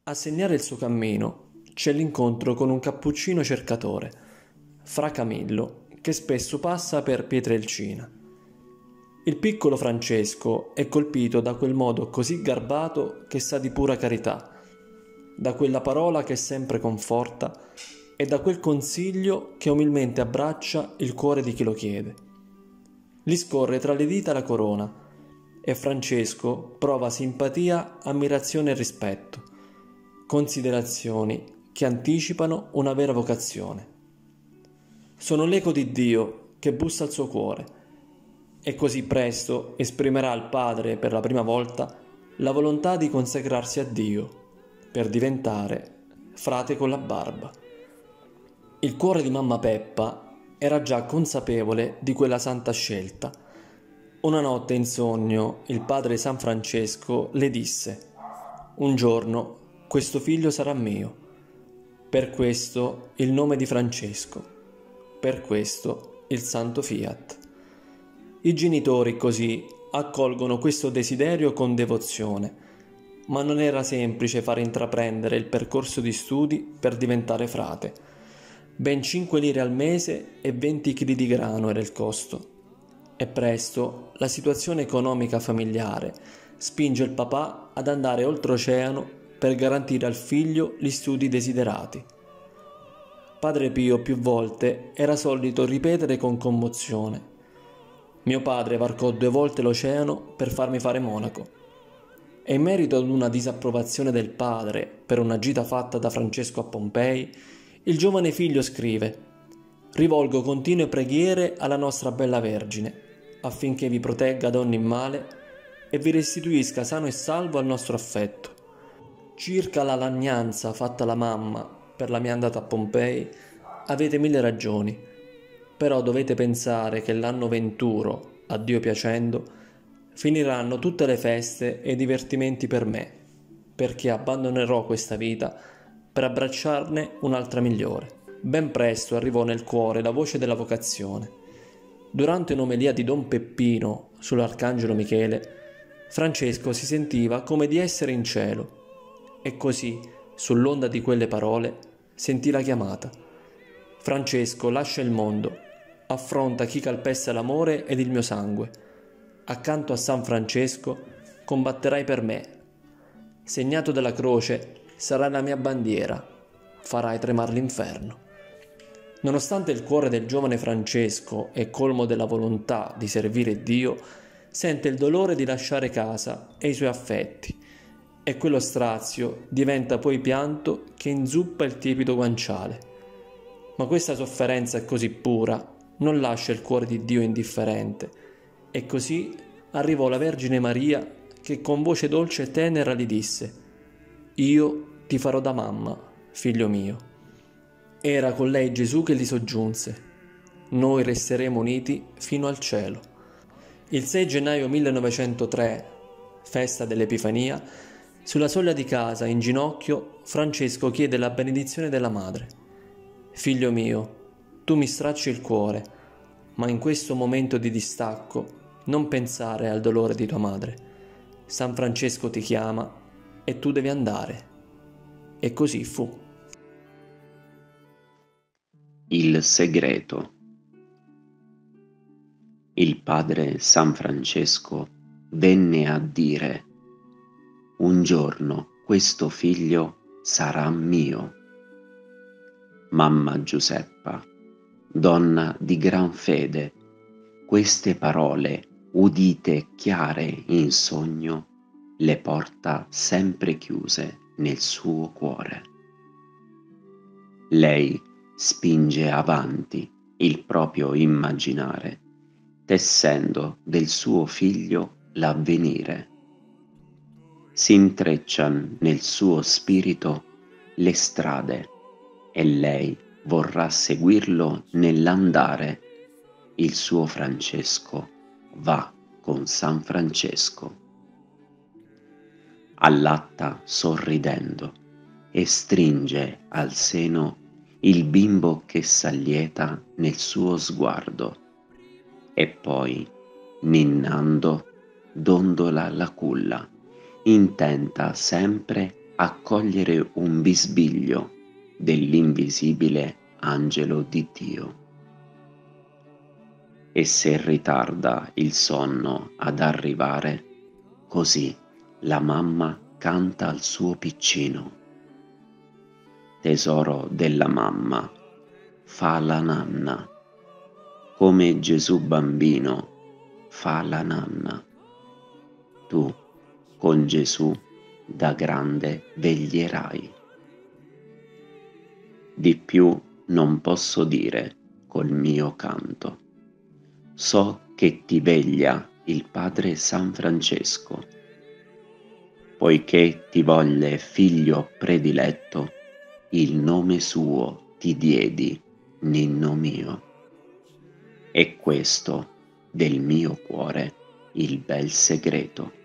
A segnare il suo cammino c'è l'incontro con un cappuccino cercatore, Fra Camillo, che spesso passa per Pietrelcina. Il piccolo Francesco è colpito da quel modo così garbato che sa di pura carità, da quella parola che sempre conforta e da quel consiglio che umilmente abbraccia il cuore di chi lo chiede. Gli scorre tra le dita la corona e Francesco prova simpatia, ammirazione e rispetto, considerazioni che anticipano una vera vocazione. Sono l'eco di Dio che bussa al suo cuore e così presto esprimerà al Padre per la prima volta la volontà di consacrarsi a Dio per diventare frate con la barba. Il cuore di mamma Peppa era già consapevole di quella santa scelta. Una notte in sogno il padre San Francesco le disse: «Un giorno questo figlio sarà mio. Per questo il nome di Francesco. Per questo il santo fiat». I genitori così accolgono questo desiderio con devozione, ma non era semplice far intraprendere il percorso di studi per diventare frate. Ben 5 lire al mese e 20 kg di grano era il costo. E presto la situazione economica familiare spinge il papà ad andare oltreoceano per garantire al figlio gli studi desiderati. Padre Pio più volte era solito ripetere con commozione: «Mio padre varcò 2 volte l'oceano per farmi fare monaco». E in merito ad una disapprovazione del padre per una gita fatta da Francesco a Pompei, il giovane figlio scrive: «Rivolgo continue preghiere alla nostra bella Vergine, affinché vi protegga da ogni male e vi restituisca sano e salvo al nostro affetto. Circa la lagnanza fatta alla mamma per la mia andata a Pompei, avete 1000 ragioni, però dovete pensare che l'anno venturo, a Dio piacendo, finiranno tutte le feste e i divertimenti per me, perché abbandonerò questa vita per abbracciarne un'altra migliore». Ben presto arrivò nel cuore la voce della vocazione. Durante un'omelia di Don Peppino sull'Arcangelo Michele, Francesco si sentiva come di essere in cielo e così, sull'onda di quelle parole, sentì la chiamata. Francesco lascia il mondo, affronta chi calpesta l'amore ed il mio sangue. Accanto a San Francesco combatterai per me. Segnato dalla croce sarai la mia bandiera, farai tremare l'inferno. Nonostante il cuore del giovane Francesco è colmo della volontà di servire Dio, sente il dolore di lasciare casa e i suoi affetti, e quello strazio diventa poi pianto che inzuppa il tiepido guanciale. Ma questa sofferenza è così pura, non lascia il cuore di Dio indifferente, e così arrivò la Vergine Maria che con voce dolce e tenera gli disse: «Io ti farò da mamma, figlio mio». Era con lei Gesù che gli soggiunse: «Noi resteremo uniti fino al cielo». Il 6 gennaio 1903, festa dell'Epifania, sulla soglia di casa, in ginocchio, Francesco chiede la benedizione della madre. «Figlio mio, tu mi stracci il cuore, ma in questo momento di distacco non pensare al dolore di tua madre. San Francesco ti chiama e tu devi andare». E così fu. Il segreto. Il padre San Francesco venne a dire: «Un giorno questo figlio sarà mio». Mamma Giuseppa, donna di gran fede, queste parole, udite chiare in sogno, le porta sempre chiuse nel suo cuore. Lei spinge avanti il proprio immaginare, tessendo del suo figlio l'avvenire. Si intreccian nel suo spirito le strade e lei vorrà seguirlo nell'andare. Il suo Francesco va con San Francesco. Allatta sorridendo e stringe al seno il bimbo che s'allieta nel suo sguardo, e poi, ninnando, dondola la culla, intenta sempre accogliere un bisbiglio dell'invisibile angelo di Dio. E se ritarda il sonno ad arrivare, così la mamma canta al suo piccino. Tesoro della mamma, fa la nanna, come Gesù bambino fa la nanna. Tu con Gesù da grande veglierai. Di più non posso dire col mio canto. So che ti veglia il Padre San Francesco, poiché ti volle figlio prediletto, il nome suo ti diedi, ninno mio. E questo del mio cuore il bel segreto.